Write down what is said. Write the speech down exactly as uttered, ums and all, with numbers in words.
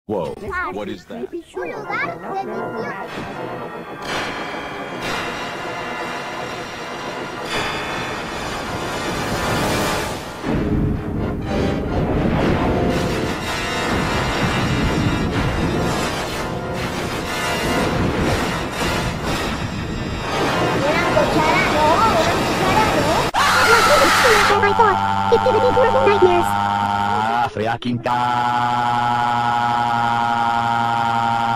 Whoa, what is that? Un lugar delicioso. Una cuchara, no, una cuchara, no. Oh my god, it gave me horrible nightmares. Ah, freaking